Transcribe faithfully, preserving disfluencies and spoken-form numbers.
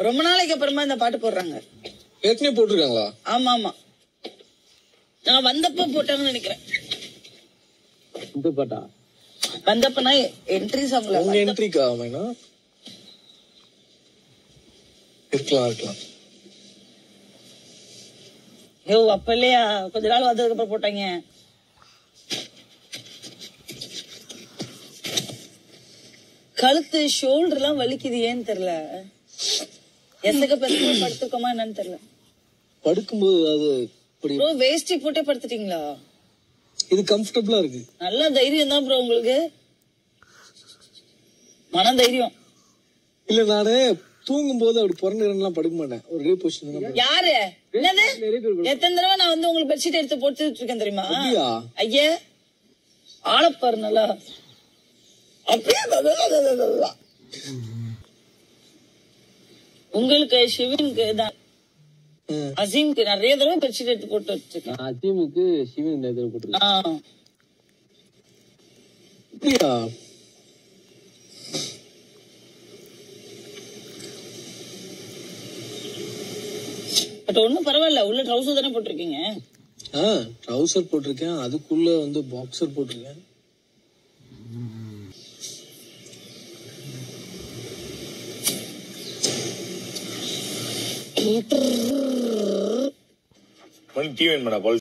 ரொம்ப நாளைக்கு அப்புறமா இந்த பாட்டு போடுறாங்க. ஏற்கனவே போட்டிருக்காங்களா? ஆமா ஆமா, நான் வந்தப்ப போட்டாங்கன்னு நினைக்கிறேன். இந்த பாட்டா வந்தப்பனா என்ட்ரி சாங்ல. உங்க என்ட்ரிக்கா? ஆமாண்ணா, இருக்கலாம் இருக்கலாம். ஐயோ அப்ப இல்லையா, கொஞ்ச நாள் வந்ததுக்கு அப்புறம் போட்டாங்க. கழுத்து ஷோல்டர் எல்லாம் வலிக்குது, ஏன்னு தெரியல. எத்தக்க பசங்க படுத்துக்கோமா என்னன்னு தெரியல. படுக்கும்போது அது ப்ரோ வேஷ்டி போட்டே படுத்துட்டீங்களா? இது கம்ஃபர்டபுளா இருக்கு. நல்ல தைரியம் தான் ப்ரோ உங்களுக்கு, மன தைரியம். இல்ல நானு தூங்கும் போது அப்படி பிறந்தெல்லாம் படுக்க மாட்டேன், ஒரே பொசிஷன். யாரு என்னது எத்தனை தடவை நான் வந்து உங்களுக்கு பெட்ஷீட் எடுத்து போட்டு இருக்கேன் தெரியுமா? ஐயா ஆளப்பாரு நல்லா அப்படியே. உங்களுக்கு சிவனுக்கு தான், அசீமுக்கு நிறைய தடவை பெட்ஷீட் எடுத்து போட்டு வச்சிருக்கேன். அசீமுக்கு சிவன் நிறைய தடவை போட்டு. அப்படியா? பட் ஒண்ணும் பரவாயில்ல, உள்ள ட்ரவுசர் தானே போட்டிருக்கீங்க. ட்ரவுசர் போட்டிருக்கேன், அதுக்குள்ள வந்து பாக்ஸர் போட்டிருக்கேன். டிவி